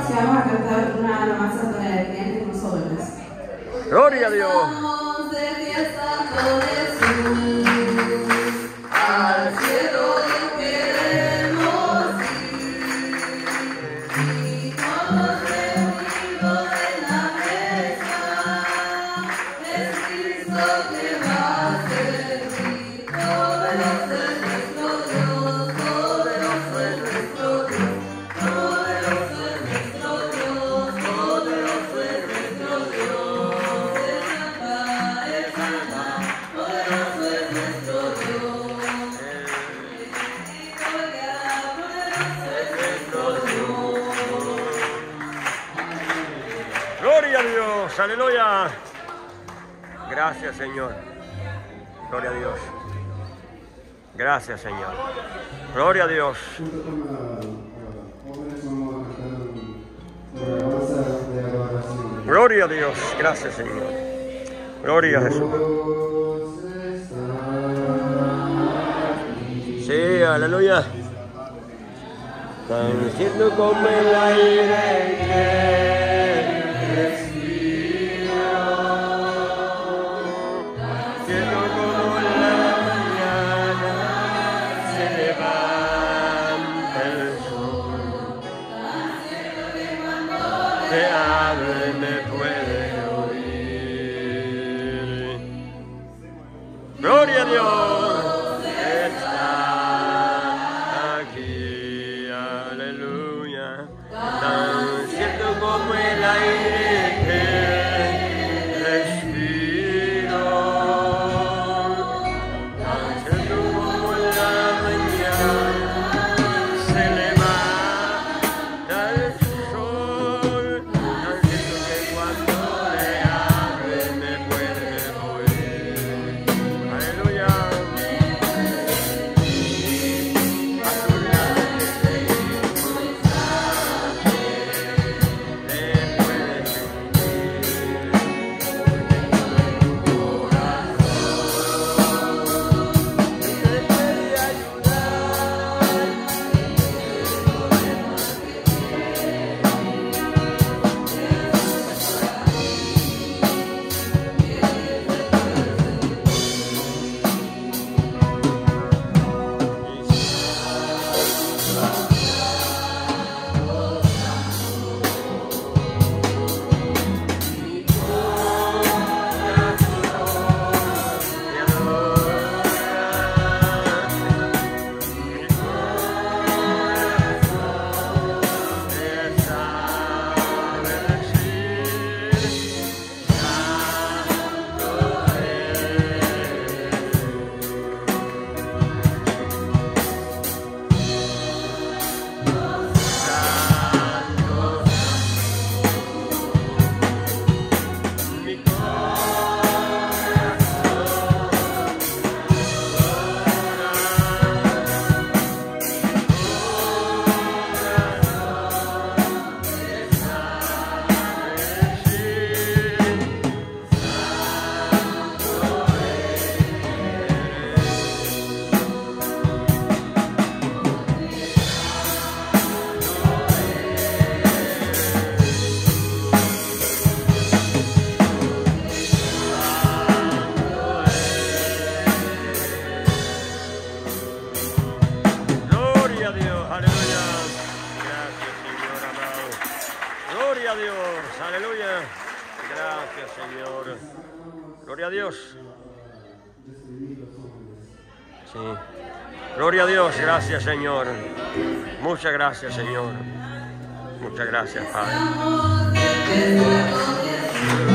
próxima vamos a cantar una alabanza con el cliente con nosotros. Gloria a Dios. Estamos de fiesta con Jesús, al cielo queremos ir, y todos reunidos en la mesa, es Cristo que va a servir. Poderoso es nuestro Dios, poderoso es nuestro Dios, poderoso es nuestro Dios, poderoso es nuestro Dios. Poderoso es nuestro Dios. Gloria a Dios, aleluya. Gracias, Señor. Gloria a Dios. Gracias, Señor. Gloria a Dios. Junto con jóvenes vamos a cantar una alabanza de adoración. Gloria a Dios. Gracias, Señor. Gloria a Jesús. Sí, aleluya. Tan cierto como el aire que respiro, cierto como la mañana se levanta el sol, te abre, me puede oír. Gloria a Dios. Tan cierto como el aire que respiro, tan cierto como la mañana se levanta el sol, tan cierto que cuando le abre me puede oír. Aleluya. Gloria a Dios, aleluya. Gracias, Señor. Gloria a Dios. Sí. Gloria a Dios, gracias, Señor. Muchas gracias, Señor. Muchas gracias, Padre.